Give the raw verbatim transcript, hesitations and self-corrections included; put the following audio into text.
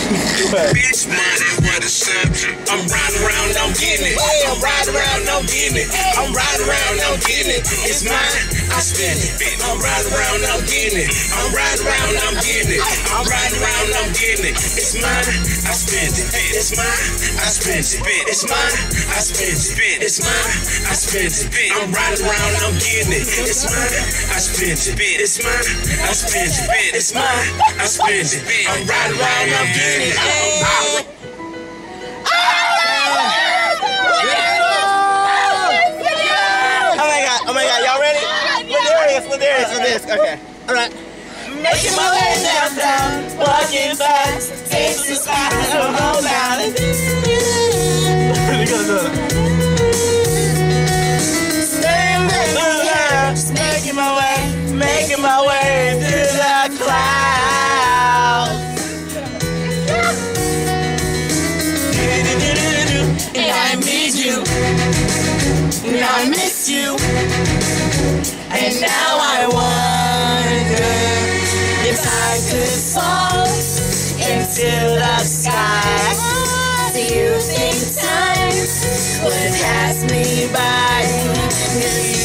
Bitch, money, what a subject. I'm riding around, I'm getting it. I'm riding around, I'm getting it. I'm riding around, I'm getting it. It's mine, I spend it. I'm riding around, I'm getting it. I'm riding around, I'm getting it. I'm riding around, I'm getting it. It's mine, I spend it. It's mine, I spend it. It's mine, I spend it. It's mine, I spend it. I'm riding around, I'm getting it. It's mine, I spend it. It's mine, I spend it. It's mine, I spend it. I'm riding around, I'm getting it. Oh my god, oh my god, y'all ready? Well, there it is, well, there it is, well, there it is. Okay, alright. Making my way downtown, walking fast, taste the sky, I don't know about it. Staying back, just making my way, making my way through the clouds. And I need you, and I miss you, and now I wonder if I could fall into the sky. Do you think time would pass me by?